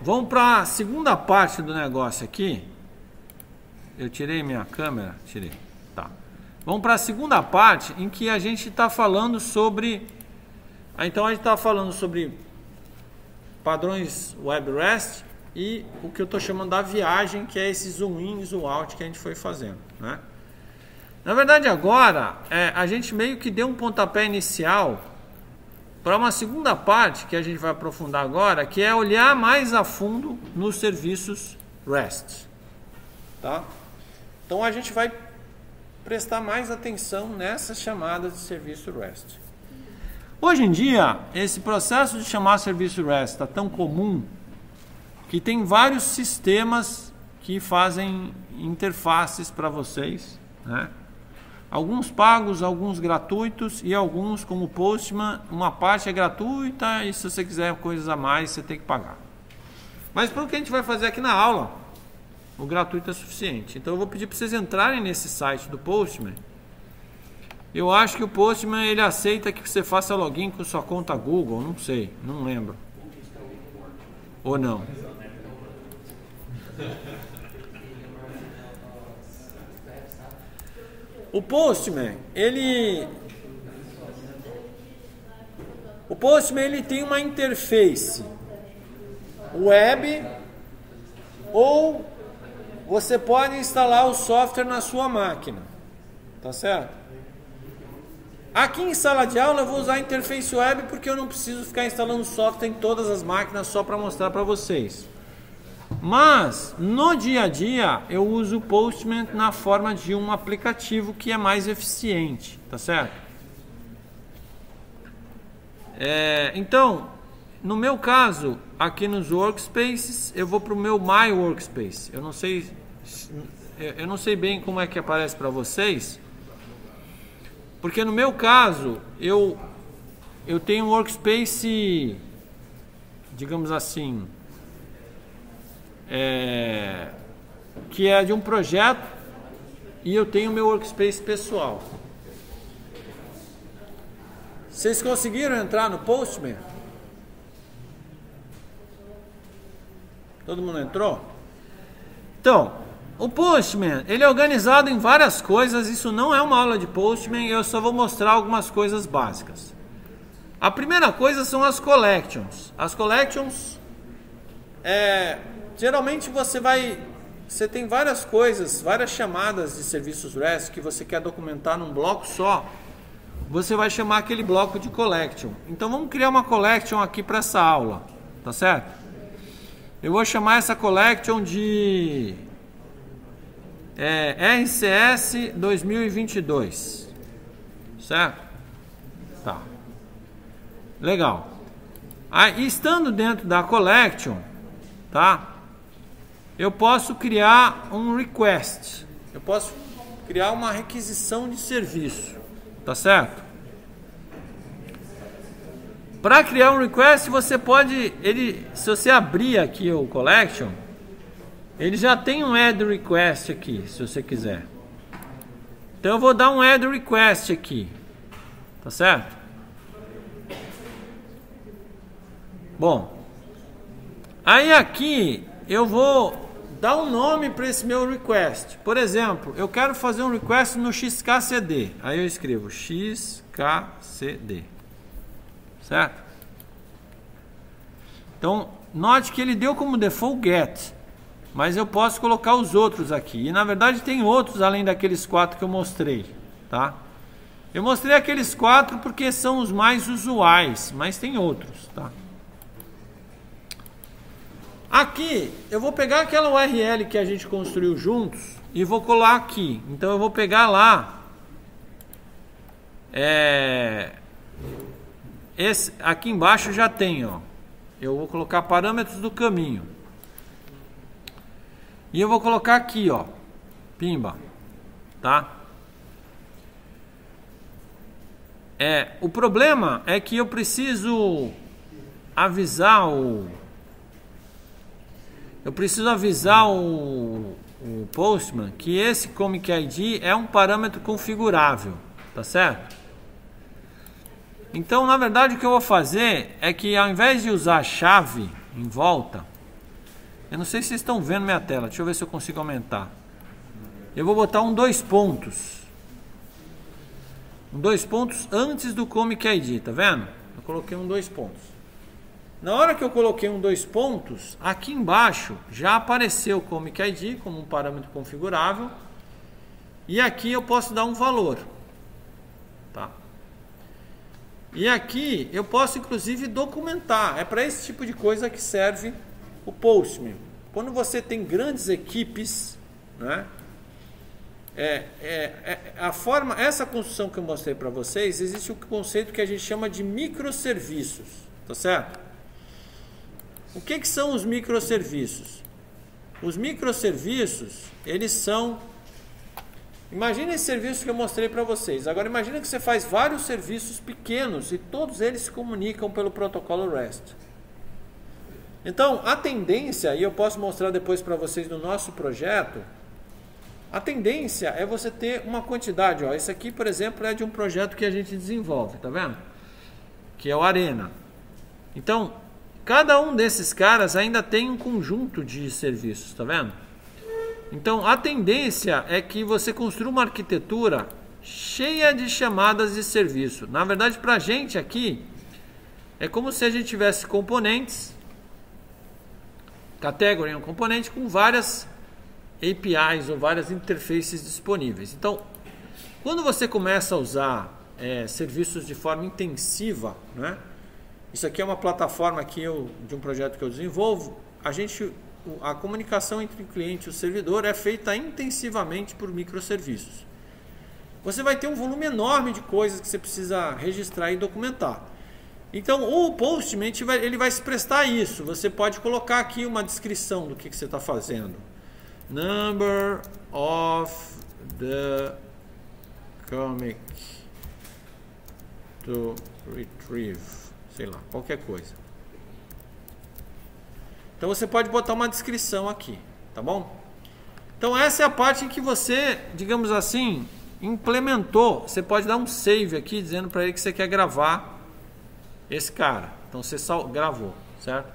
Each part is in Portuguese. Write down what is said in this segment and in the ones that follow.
vamos para a segunda parte do negócio aqui. Eu tirei minha câmera? Tirei. Tá. Vamos para a segunda parte em que a gente está falando sobre... Então a gente está falando sobre padrões Web REST e o que eu estou chamando da viagem, que é esse zoom in e zoom out que a gente foi fazendo, né? Na verdade agora, a gente meio que deu um pontapé inicial para uma segunda parte que a gente vai aprofundar agora, que é olhar mais a fundo nos serviços REST, tá? Então a gente vai prestar mais atenção nessas chamadas de serviço REST. Hoje em dia, esse processo de chamar serviço REST está tão comum que tem vários sistemas que fazem interfaces para vocês, né? Alguns pagos, alguns gratuitos e alguns, como o Postman, uma parte é gratuita e se você quiser coisas a mais, você tem que pagar. Mas para o que a gente vai fazer aqui na aula, o gratuito é suficiente. Então eu vou pedir para vocês entrarem nesse site do Postman. Eu acho que o Postman ele aceita que você faça login com sua conta Google, não sei, não lembro. Ou não? O Postman, ele tem uma interface web, ou você pode instalar o software na sua máquina, tá certo? Aqui em sala de aula eu vou usar a interface web porque eu não preciso ficar instalando software em todas as máquinas só para mostrar para vocês. Mas no dia a dia eu uso o Postman na forma de um aplicativo que é mais eficiente, tá certo? Então, no meu caso, aqui nos Workspaces, eu vou para o meu My Workspace. Eu não sei bem como é que aparece para vocês, porque no meu caso eu tenho um Workspace, digamos assim, que é de um projeto, e eu tenho meu Workspace pessoal. Vocês conseguiram entrar no Postman? Todo mundo entrou? Então, o Postman, ele é organizado em várias coisas. Isso não é uma aula de Postman, eu só vou mostrar algumas coisas básicas. A primeira coisa são as collections. As collections, geralmente você tem várias coisas, várias chamadas de serviços REST que você quer documentar num bloco só. Você vai chamar aquele bloco de collection. Então vamos criar uma collection aqui para essa aula, tá certo? Eu vou chamar essa collection de RCS 2022, certo? Tá. Legal. Aí, estando dentro da collection, tá? Eu posso criar um request. Eu posso criar uma requisição de serviço, tá certo? Para criar um request, você pode, se você abrir aqui o collection, ele já tem um add request aqui, se você quiser. Então eu vou dar um add request aqui, tá certo? Bom, aí aqui eu vou dar um nome para esse meu request. Por exemplo, eu quero fazer um request no XKCD. Aí eu escrevo XKCD, certo? Então, note que ele deu como default get, mas eu posso colocar os outros aqui. E na verdade tem outros além daqueles 4 que eu mostrei, tá? Eu mostrei aqueles 4 porque são os mais usuais, mas tem outros, tá? Aqui eu vou pegar aquela URL que a gente construiu juntos e vou colar aqui. Então eu vou pegar lá aqui embaixo já tem, ó. Eu vou colocar parâmetros do caminho. E eu vou colocar aqui, ó, pimba, tá? O problema é que eu preciso avisar o Postman que esse Comic ID é um parâmetro configurável, tá certo? Então, na verdade, o que eu vou fazer é que ao invés de usar a chave em volta, Eu não sei se vocês estão vendo minha tela. Deixa eu ver se eu consigo aumentar. Eu vou botar um 2 pontos. Um 2 pontos antes do Comic ID, tá vendo? Eu coloquei um 2 pontos. Na hora que eu coloquei um 2 pontos, aqui embaixo já apareceu o Comic ID como um parâmetro configurável. E aqui eu posso dar um valor. Tá? E aqui eu posso inclusive documentar. É para esse tipo de coisa que serve o Postman. Quando você tem grandes equipes, né? Essa construção que eu mostrei para vocês, existe um conceito que a gente chama de microserviços, tá certo? O que são os microserviços? Os microserviços, eles são... Imagina esse serviço que eu mostrei para vocês. Agora imagina que você faz vários serviços pequenos e todos eles se comunicam pelo protocolo REST. Então, a tendência, e eu posso mostrar depois para vocês no nosso projeto, a tendência é você ter uma quantidade. Ó, esse aqui, por exemplo, é de um projeto que a gente desenvolve, tá vendo? Que é o Arena. Então, cada um desses caras ainda tem um conjunto de serviços, tá vendo? Então, a tendência é que você construa uma arquitetura cheia de chamadas de serviço. Na verdade, para a gente aqui, é como se a gente tivesse componentes, category é um componente com várias APIs ou várias interfaces disponíveis. Então, quando você começa a usar serviços de forma intensiva, né? Isso aqui é uma plataforma de um projeto que eu desenvolvo. A comunicação entre o cliente e o servidor é feita intensivamente por microserviços. Você vai ter um volume enorme de coisas que você precisa registrar e documentar. Então, o Postman ele vai se prestar a isso. Você pode colocar aqui uma descrição do que você está fazendo. Number of the comic to retrieve, sei lá, qualquer coisa. Então você pode botar uma descrição aqui, tá bom? Então essa é a parte em que você, digamos assim, implementou. Você pode dar um save aqui dizendo para ele que você quer gravar esse cara. Então você gravou, certo?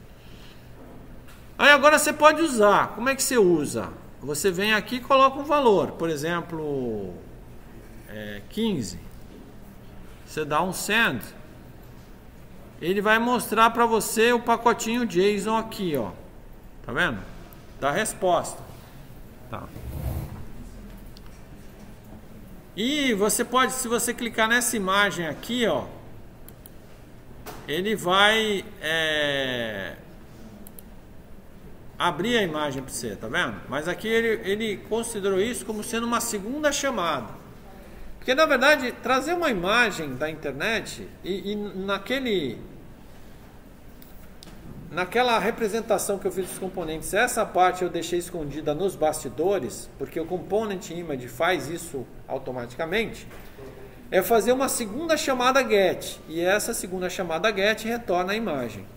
Aí agora você pode usar. Como é que você usa? Você vem aqui e coloca um valor. Por exemplo, 15. Você dá um send. Ele vai mostrar para você o pacotinho JSON aqui, ó. Tá vendo? Da resposta. Tá. E você pode, se você clicar nessa imagem aqui, ó, ele vai abrir a imagem para você, tá vendo? Mas aqui ele considerou isso como sendo uma segunda chamada. Porque na verdade, trazer uma imagem da internet e naquela representação que eu fiz dos componentes, essa parte eu deixei escondida nos bastidores, porque o Component Image faz isso automaticamente, é fazer uma segunda chamada GET, e essa segunda chamada GET retorna a imagem.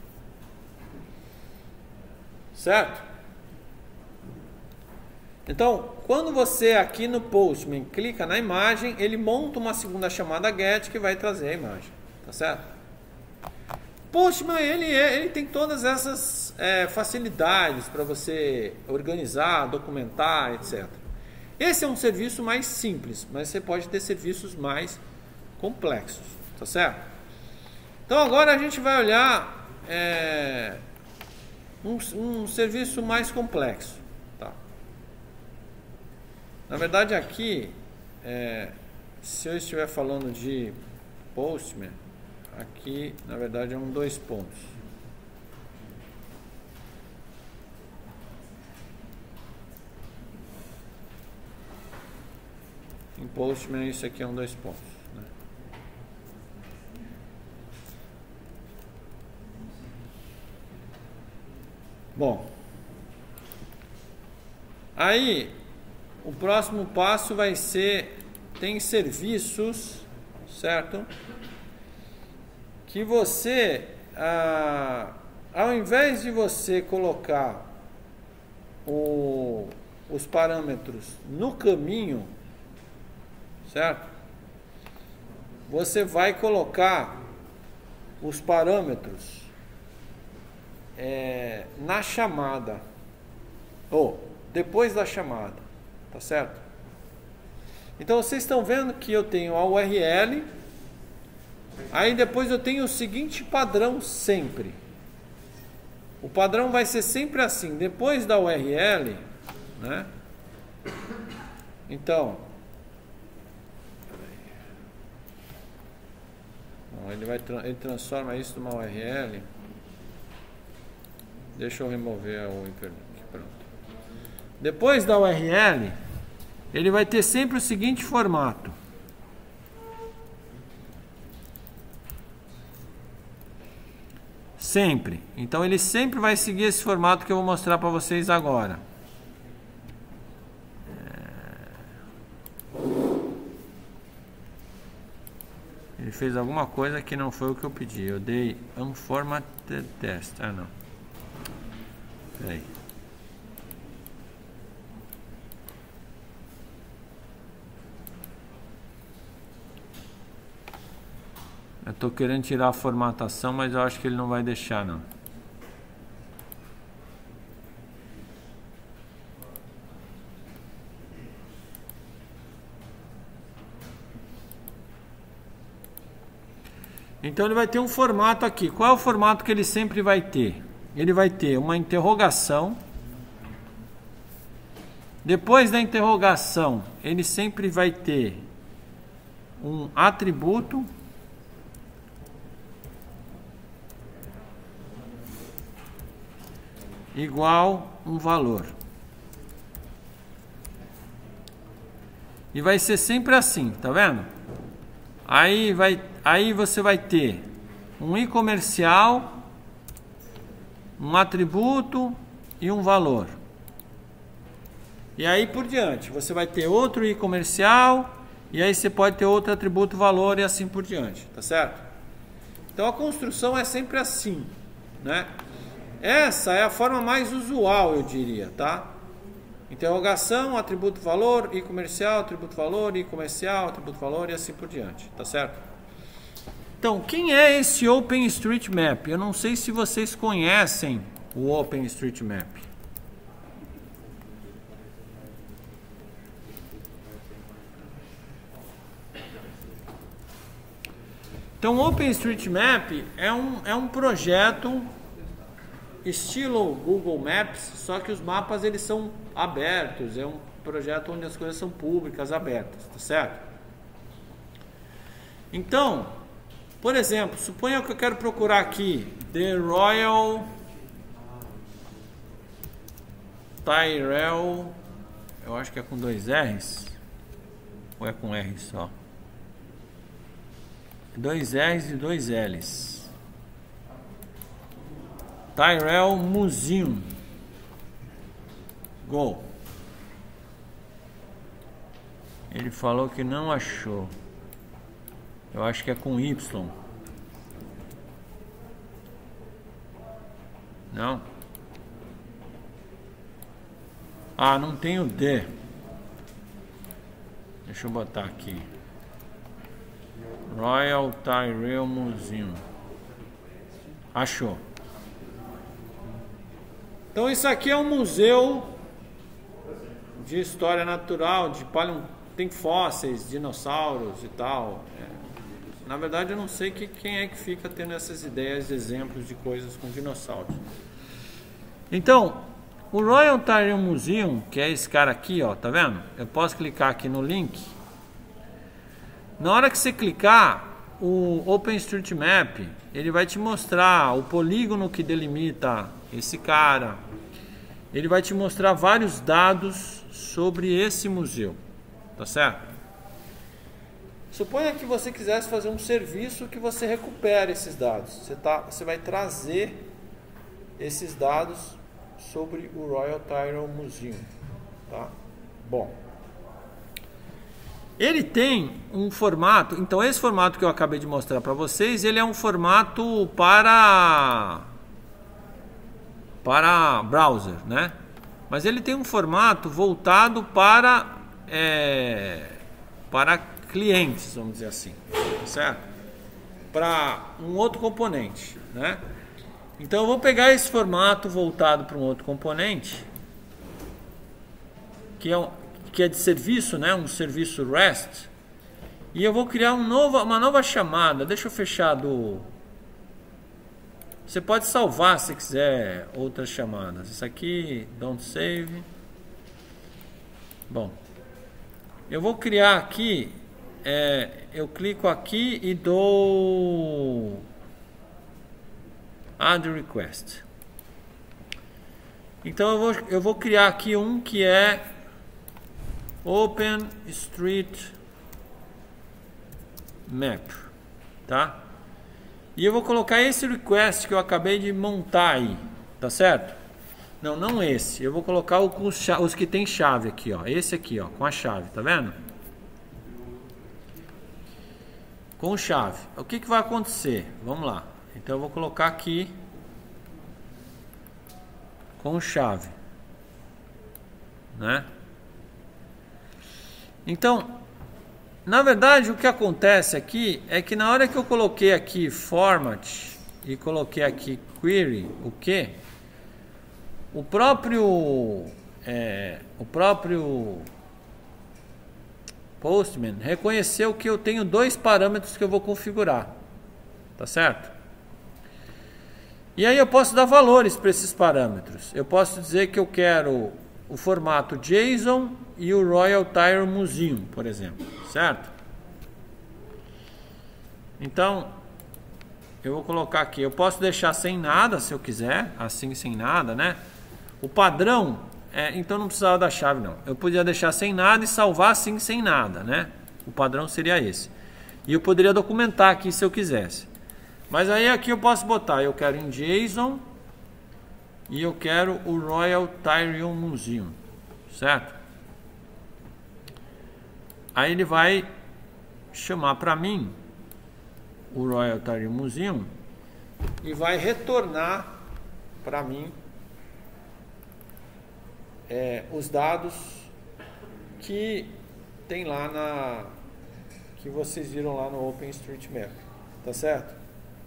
Certo? Então, quando você aqui no Postman clica na imagem, ele monta uma segunda chamada GET que vai trazer a imagem. Tá certo? Postman, ele tem todas essas facilidades para você organizar, documentar, etc. Esse é um serviço mais simples, mas você pode ter serviços mais complexos. Tá certo? Então, agora a gente vai olhar um serviço mais complexo. Na verdade aqui, se eu estiver falando de Postman, aqui na verdade é um 2 pontos. Em Postman isso aqui é um 2 pontos. Né? Bom, aí o próximo passo vai ser, tem serviços, certo? Que você, ao invés de você colocar os parâmetros no caminho, certo? Você vai colocar os parâmetros na chamada, ou depois da chamada, tá certo? Então vocês estão vendo que eu tenho a URL, aí depois eu tenho o seguinte padrão sempre. O padrão vai ser sempre assim, depois da URL, né? Então, ele transforma isso numa URL. Deixa eu remover o hiperlink. Pronto. Depois da URL, ele vai ter sempre o seguinte formato. Sempre. Então ele sempre vai seguir esse formato que eu vou mostrar para vocês agora. Ele fez alguma coisa que não foi o que eu pedi. Eu dei unformatted test. Ah, não. Peraí. Eu tô querendo tirar a formatação, mas eu acho que ele não vai deixar, não. Então ele vai ter um formato aqui. Qual é o formato que ele sempre vai ter? Ele vai ter uma interrogação. Depois da interrogação, ele sempre vai ter um atributo igual um valor. E vai ser sempre assim, tá vendo? Aí você vai ter um i comercial, um atributo e um valor. E aí por diante, você vai ter outro i comercial, e aí você pode ter outro atributo, valor e assim por diante, tá certo? Então a construção é sempre assim, né? Essa é a forma mais usual, eu diria, tá? Interrogação, atributo valor, i comercial, atributo valor, i comercial, atributo valor e assim por diante, tá certo? Então, quem é esse OpenStreetMap? Eu não sei se vocês conhecem o OpenStreetMap. Então, o OpenStreetMap é um projeto estilo Google Maps, só que os mapas eles são abertos, é um projeto onde as coisas são públicas, abertas, tá certo? Então, por exemplo, suponha que eu quero procurar aqui The Royal Tyrrell, eu acho que é com 2 R's, ou é com R só? 2 R's e 2 L's. Tyrrell Museum. Go. Ele falou que não achou. Eu acho que é com Y. Não? Ah, não tem o D. Deixa eu botar aqui. Royal Tyrrell Museum. Achou. Então isso aqui é um museu de história natural, tem fósseis, dinossauros e tal. Na verdade eu não sei quem é que fica tendo essas ideias, exemplos de coisas com dinossauros. Então, o Royal Tyrrell Museum, que é esse cara aqui, ó, tá vendo? Eu posso clicar aqui no link. Na hora que você clicar, o OpenStreetMap, ele vai te mostrar o polígono que delimita esse cara. Ele vai te mostrar vários dados sobre esse museu, tá certo? Suponha que você quisesse fazer um serviço que você recupere esses dados. Você vai trazer esses dados sobre o Royal Tyrrell Museum, tá? Bom, ele tem um formato. Então esse formato que eu acabei de mostrar para vocês, ele é um formato para browser, né? Mas ele tem um formato voltado para clientes, vamos dizer assim, certo? Para um outro componente, né? Então eu vou pegar esse formato voltado para um outro componente, que é de serviço, né? Um serviço REST. E eu vou criar uma nova chamada. Deixa eu fechar do... Você pode salvar se quiser outras chamadas. Isso aqui, don't save. Bom, eu vou criar aqui, eu clico aqui e dou add request. Então eu vou criar aqui um que é OpenStreetMap, tá? E eu vou colocar esse request que eu acabei de montar aí, tá certo? Não esse. Eu vou colocar os que tem chave aqui, ó. Esse aqui, ó, com a chave, tá vendo? Com chave. O que vai acontecer? Vamos lá. Então eu vou colocar aqui com chave, né? Então, na verdade, o que acontece aqui é que na hora que eu coloquei aqui format e coloquei aqui query, o que? O próprio Postman reconheceu que eu tenho dois parâmetros que eu vou configurar, tá certo? E aí eu posso dar valores para esses parâmetros. Eu posso dizer que eu quero o formato JSON e o Royal Tire Museum, por exemplo, certo? Então, eu vou colocar aqui, eu posso deixar sem nada se eu quiser, assim sem nada, né? O padrão, então não precisava da chave não. Eu podia deixar sem nada e salvar assim sem nada, né? O padrão seria esse. E eu poderia documentar aqui se eu quisesse. Mas aí aqui eu posso botar, eu quero em JSON e eu quero o Royal Tyrion Museum, certo? Aí ele vai chamar para mim o Royal Tyrion Museum e vai retornar para mim os dados que tem lá que vocês viram lá no OpenStreetMap, tá certo?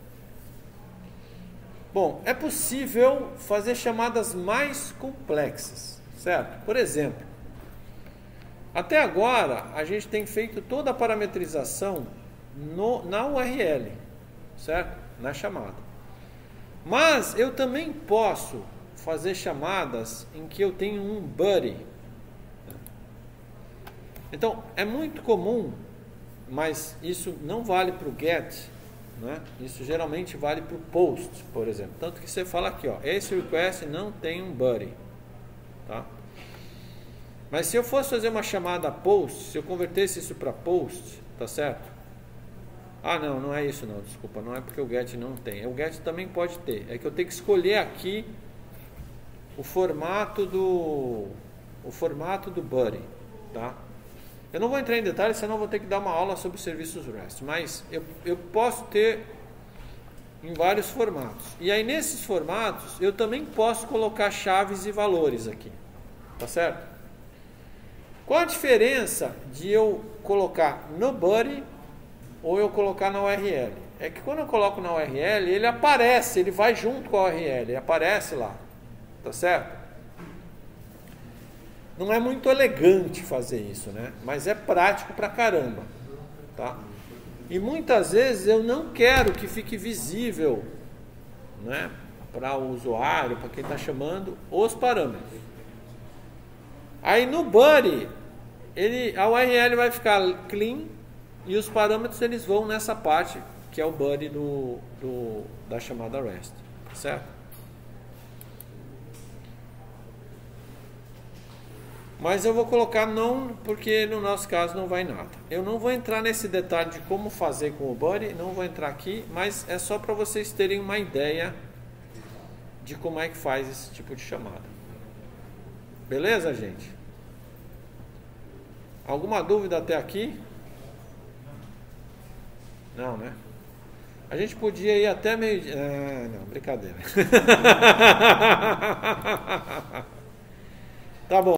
Bom, é possível fazer chamadas mais complexas, certo? Por exemplo, até agora a gente tem feito toda a parametrização na URL, certo? Na chamada. Mas eu também posso fazer chamadas em que eu tenho um buddy. Então, é muito comum, mas isso não vale para o get, né? Isso geralmente vale para o post, por exemplo. Tanto que você fala aqui, ó, esse request não tem um buddy, tá? Mas se eu fosse fazer uma chamada post, se eu convertesse isso para post, tá certo? Ah, não é isso não, desculpa, não é porque o get não tem. O get também pode ter. É que eu tenho que escolher aqui o formato do buddy, tá? Eu não vou entrar em detalhes, senão eu vou ter que dar uma aula sobre serviços REST, mas eu posso ter em vários formatos. E aí nesses formatos eu também posso colocar chaves e valores aqui, tá certo? Qual a diferença de eu colocar no buddy ou eu colocar na URL? É que quando eu coloco na URL, ele aparece, ele vai junto com a URL, ele aparece lá, tá certo? Não é muito elegante fazer isso, né? Mas é prático pra caramba, tá? E muitas vezes eu não quero que fique visível, né, para o usuário, para quem está chamando, os parâmetros. Aí no buddy, a URL vai ficar clean e os parâmetros eles vão nessa parte que é o buddy da chamada REST, certo? Mas eu vou colocar não, porque no nosso caso não vai nada. Eu não vou entrar nesse detalhe de como fazer com o buddy, não vou entrar aqui, mas é só para vocês terem uma ideia de como é que faz esse tipo de chamada. Beleza, gente? Alguma dúvida até aqui? Não, né? A gente podia ir até meio-dia. Não, brincadeira. Tá bom.